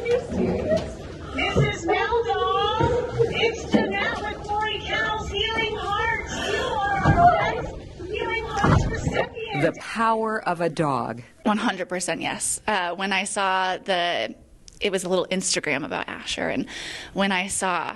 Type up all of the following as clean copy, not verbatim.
you serious? This is Mel Dog. It's Jeanette with 40 Cows Healing Hearts. You are our Healing Hearts recipient. The power of a dog. 100% yes. When I saw it was a little Instagram about Asher, and when I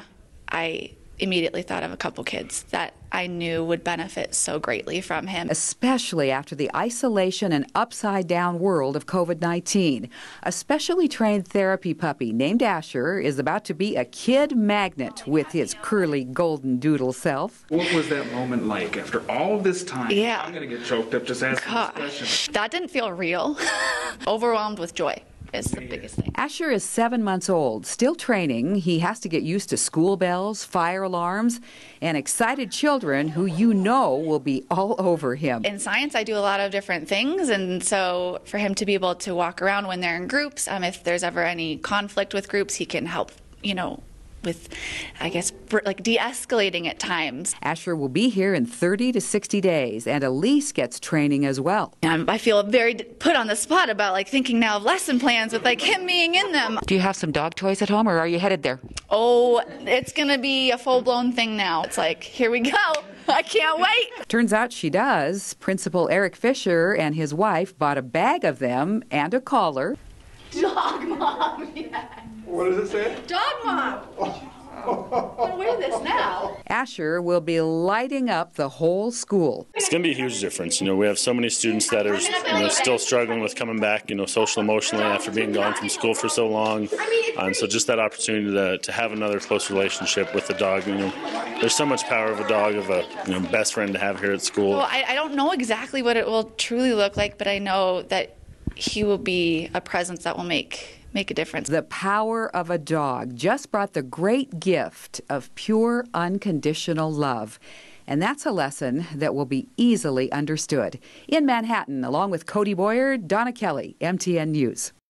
immediately thought of a couple kids that I knew would benefit so greatly from him. Especially after the isolation and upside-down world of COVID-19. A specially trained therapy puppy named Asher is about to be a kid magnet with his curly golden doodle self. What was that moment like after all this time? Yeah. I'm going to get choked up just asking this question. That didn't feel real. Overwhelmed with joy is the biggest thing. Asher is 7 months old, still training. He has to get used to school bells, fire alarms, and excited children who you know will be all over him. In science, I do a lot of different things, and so for him to be able to walk around when they're in groups, if there's ever any conflict with groups, he can help, with, I guess, like de-escalating at times. Asher will be here in 30 to 60 days, and Elise gets training as well. I feel very put on the spot about thinking now of lesson plans with him being in them. Do you have some dog toys at home, or are you headed there? Oh, it's gonna be a full-blown thing now. It's here we go. I can't wait. Turns out she does. Principal Eric Fisher and his wife bought a bag of them and a collar. Dog mom, yeah. What does it say? Dog mom. I'm gonna wear this now. Asher will be lighting up the whole school. It's going to be a huge difference. We have so many students that are still struggling with coming back, social emotionally after being gone from school for so long. And so just that opportunity to have another close relationship with the dog. There's so much power of a dog, of a best friend to have here at school. Well, I don't know exactly what it will truly look like, but I know that he will be a presence that will make a difference. The power of a dog just brought the great gift of pure, unconditional love. And that's a lesson that will be easily understood. In Manhattan, along with Cody Boyer, Donna Kelly, MTN News.